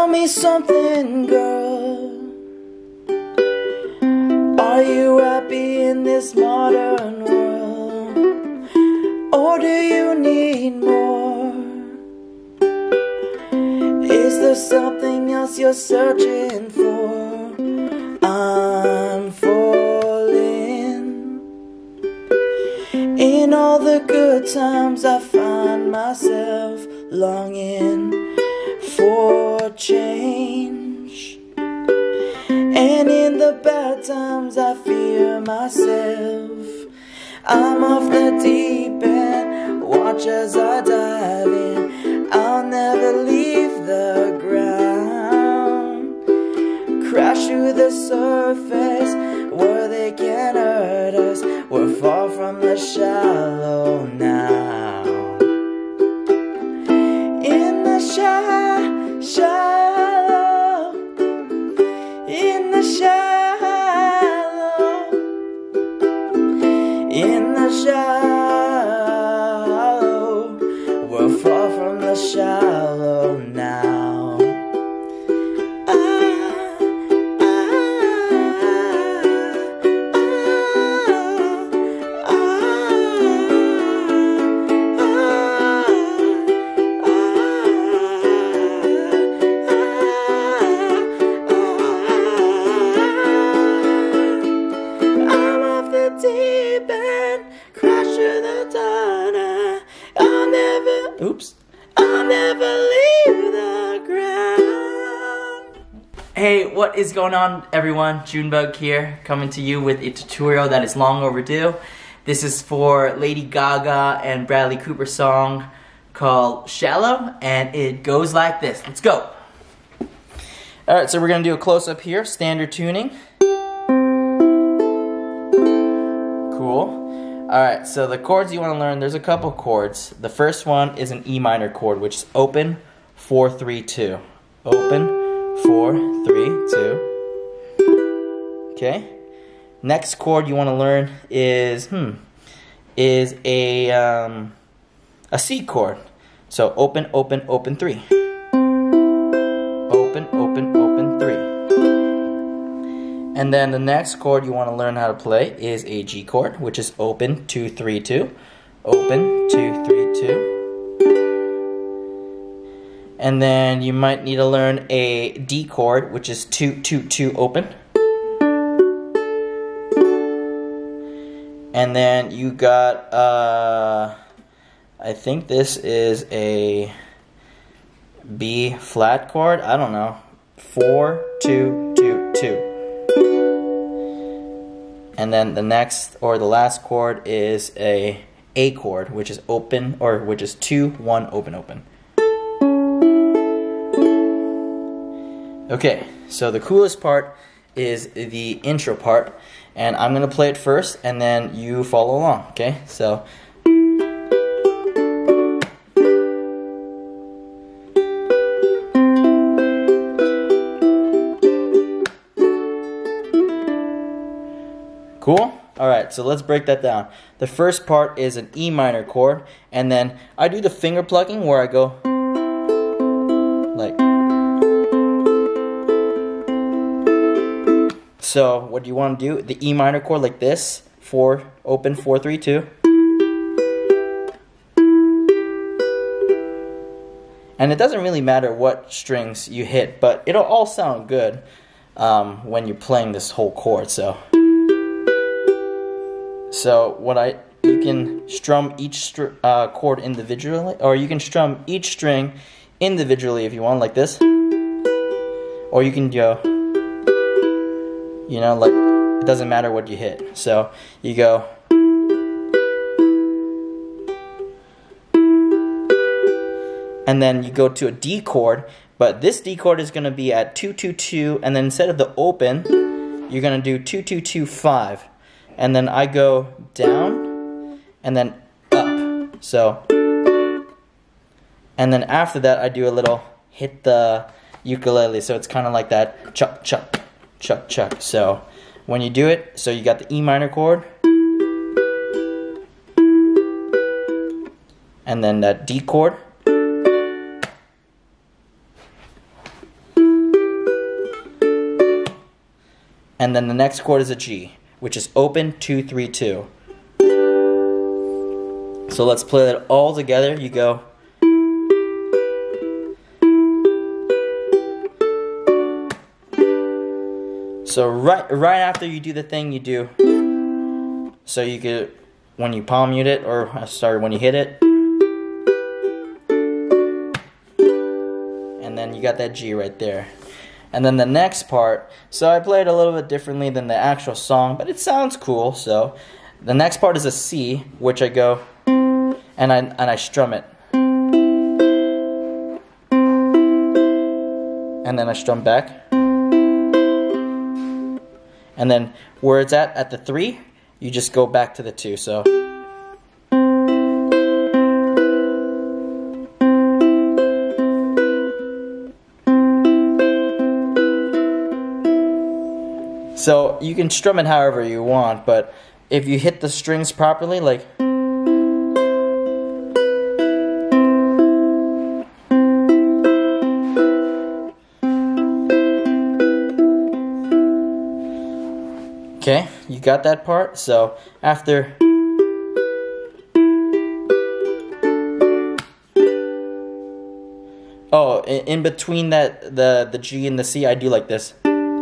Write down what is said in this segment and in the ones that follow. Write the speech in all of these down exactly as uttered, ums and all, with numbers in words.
Tell me something, girl. Are you happy in this modern world? Or do you need more? Is there something else you're searching for? I'm falling. In all the good times I find myself longing for change, and in the bad times I fear myself. I'm off the deep end, watch as I dive in. I'll never leave the ground. Crash through the surface where they can't hurt us. We're far from the shallow now. In the shallow, shallow, in the shallow, in the shallow, we're far from the shallow now. Ah, ah, ah, ah, I'm off the deep end, crash through the tunnel. I'll never, oops, I'll never leave the ground. Hey, what is going on, everyone? Junebug here, coming to you with a tutorial that is long overdue. This is for Lady Gaga and Bradley Cooper's song called Shallow, and it goes like this. Let's go. Alright, so we're going to do a close-up here, standard tuning. Cool. Alright, so the chords you want to learn, there's a couple chords. The first one is an E minor chord, which is open, four, three, two. Open, four, three, two. Okay. Next chord you want to learn is, hmm, is a, um, a C chord. So open, open, open, three. Open, open, open, three. And then the next chord you want to learn how to play is a G chord, which is open, two, three, two. Open, two, three, two. And then you might need to learn a D chord, which is two, two, two, open. And then you got, uh, I think this is a B flat chord. I don't know. Four, two, two, two. And then the next or the last chord is a A chord, which is open, or which is two, one, open, open. Okay, so the coolest part is the intro part, and I'm gonna play it first, and then you follow along. Okay, so. Cool? Alright, so let's break that down. The first part is an E minor chord, and then I do the finger plucking where I go like. So what do you want to do? The E minor chord like this, four, open, four, three, two. And it doesn't really matter what strings you hit, but it'll all sound good um, when you're playing this whole chord. So. So what I, you can strum each str uh, chord individually, or you can strum each string individually if you want, like this. Or you can go, you know, like, it doesn't matter what you hit. So you go. And then you go to a D chord, but this D chord is going to be at two, two, two, and then instead of the open, you're going to do two, two, two, five. And then I go down, and then up. So, and then after that, I do a little hit the ukulele. So it's kind of like that, chuck, chuck, chuck, chuck. So when you do it, so you got the E minor chord, and then that D chord, and then the next chord is a G, which is open two three two. So let's play that all together. You go. So right right after you do the thing you do, so you could, when you palm mute it, or sorry, when you hit it, and then you got that G right there. And then the next part, so I play it a little bit differently than the actual song, but it sounds cool. So the next part is a C, which I go and I and I strum it, and then I strum back. And then where it's at, at the three, you just go back to the two. So, so you can strum it however you want, but if you hit the strings properly, like, okay, you got that part. So after oh, in between that the the G and the C, I do like this.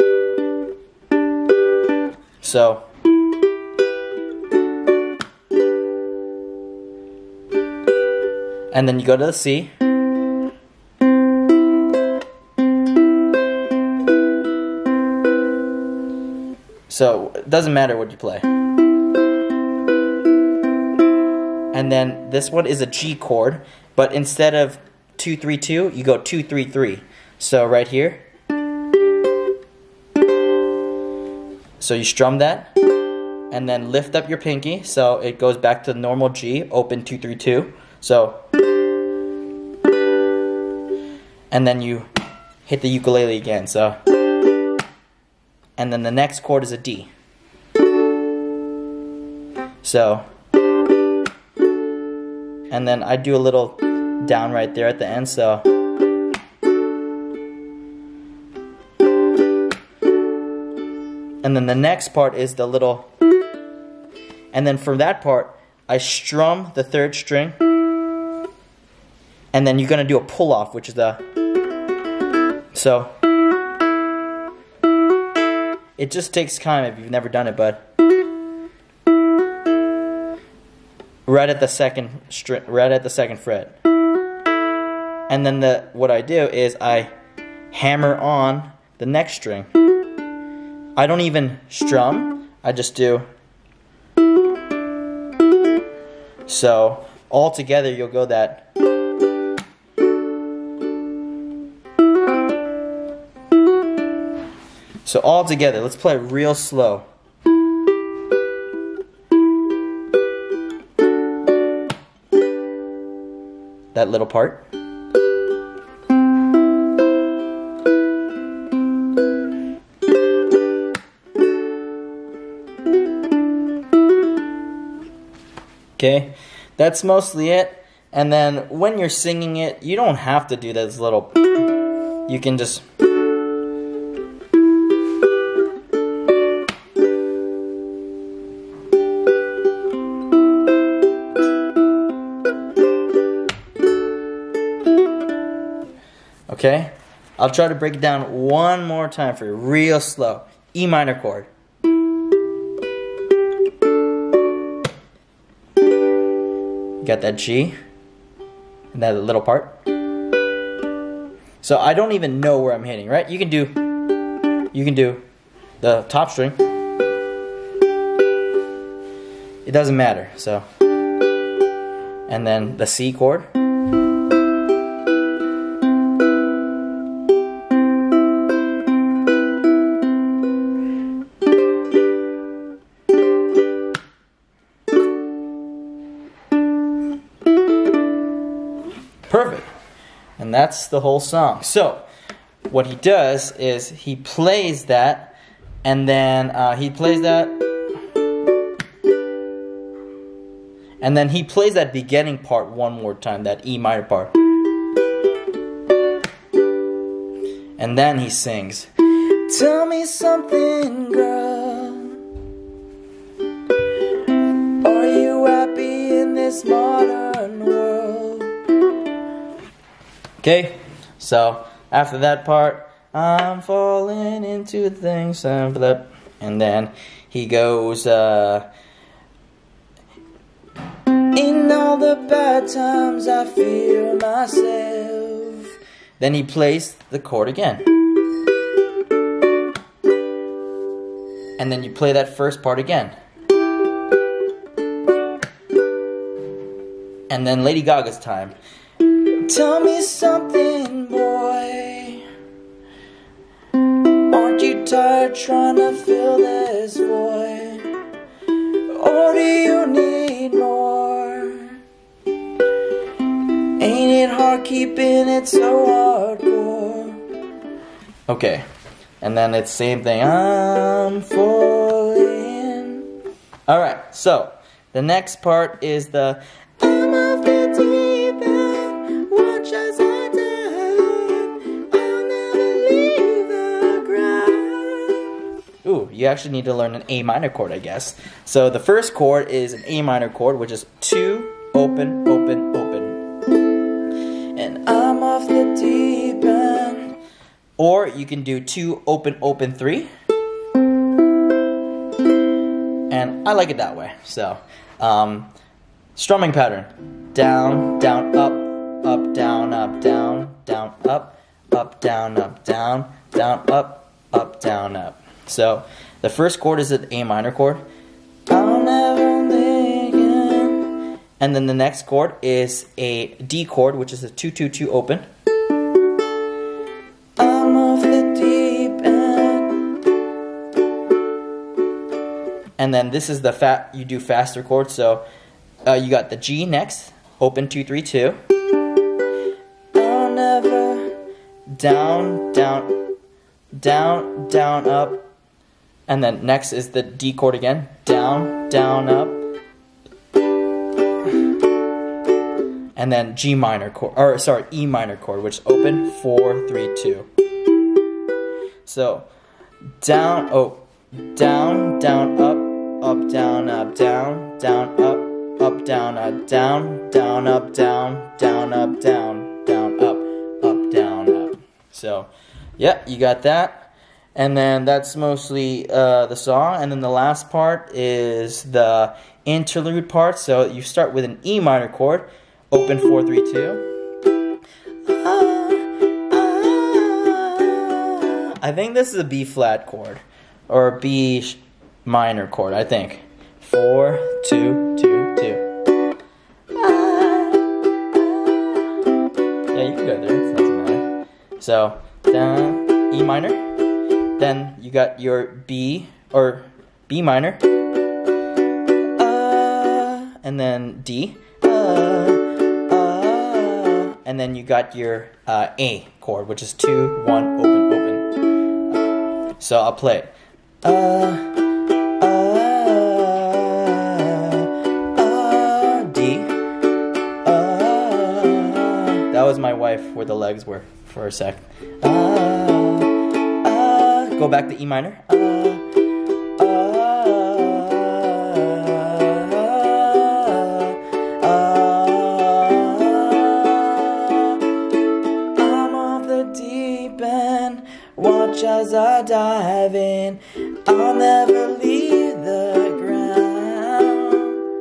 So and then you go to the C. So it doesn't matter what you play. And then this one is a G chord, but instead of two three two, you go two three three. So right here. So you strum that, and then lift up your pinky, so it goes back to the normal G, open two three two. So, and then you hit the ukulele again. So. And then the next chord is a D. So, and then I do a little down right there at the end, so. And then the next part is the little, and then from that part, I strum the third string, and then you're gonna do a pull off, which is the, so. It just takes time if you've never done it, but right at the second string, right at the second fret. And then the what I do is I hammer on the next string. I don't even strum, I just do. So all together you'll go that. So all together, let's play it real slow. That little part. Okay, that's mostly it. And then when you're singing it, you don't have to do this little, you can just, okay, I'll try to break it down one more time for you, real slow. E minor chord. Got that G, and that little part. So I don't even know where I'm hitting, right? You can do, you can do the top string. It doesn't matter, so. And then the C chord. Perfect. And that's the whole song. So, what he does is he plays that, and then uh, he plays that, and then he plays that beginning part one more time, that E minor part. And then he sings, Tell me something, girl. Are you happy in this modern world? Okay, so after that part, I'm falling into things, and then he goes, uh, in all the bad times I fear myself. Then he plays the chord again. And then you play that first part again. And then Lady Gaga's time. Tell me something, boy. Aren't you tired trying to fill this void? Or do you need more? Ain't it hard keeping it so hardcore? Okay. And then it's same thing. I'm falling. Alright, so the next part is the I'm off the deep end, watch as I dive. I'll never leave the ground. Ooh, you actually need to learn an A minor chord, I guess. So the first chord is an A minor chord, which is two, open, open, open. And I'm off the deep end. Or you can do two, open, open, three. And I like it that way. So, um, strumming pattern. Down, down, up, up, down, up, down, down, up, up, down, up, down, down, up, up, down, up. So, the first chord is an A minor chord. I'll never leave again. And then the next chord is a D chord, which is a two, two, two open. I'm off the deep end. And then this is the fat, you do faster chord. So uh, you got the G next, open two, three, two. I'll never. Down, down, down, down, up. And then next is the D chord again, down, down, up. And then G minor chord, or sorry, E minor chord, which is open, four, three, two. So, down, oh, down, down, up, up, down, up, down, down, up, up, down, up, down, down, up, down, down, up, down, down, up, up, down, up. So, yeah, you got that. And then that's mostly uh, the song. And then the last part is the interlude part. So you start with an E minor chord, open four, three, two. I think this is a B flat chord or a B minor chord. I think four, two, two, two. Yeah, you can go there. It doesn't matter. So down E minor. Then you got your B or B minor. Uh, and then D. Uh, And then you got your uh, A chord, which is two, one, open, open. Uh, so I'll play it. Uh, uh, uh, D. Uh, that was my wife where the legs were for a sec. Uh, uh, go back to E minor. Uh, watch as I dive in. I'll never leave the ground.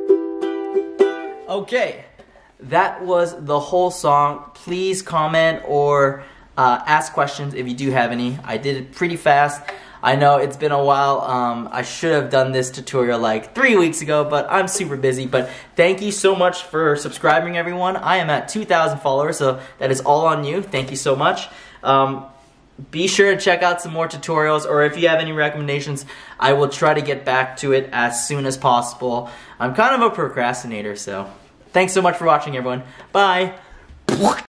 Okay, that was the whole song. Please comment or uh, ask questions if you do have any. I did it pretty fast. I know it's been a while. Um, I should have done this tutorial like three weeks ago, but I'm super busy. But thank you so much for subscribing, everyone. I am at two thousand followers, so that is all on you. Thank you so much. Um, Be sure to check out some more tutorials, or if you have any recommendations, I will try to get back to it as soon as possible. I'm kind of a procrastinator, so thanks so much for watching, everyone. Bye!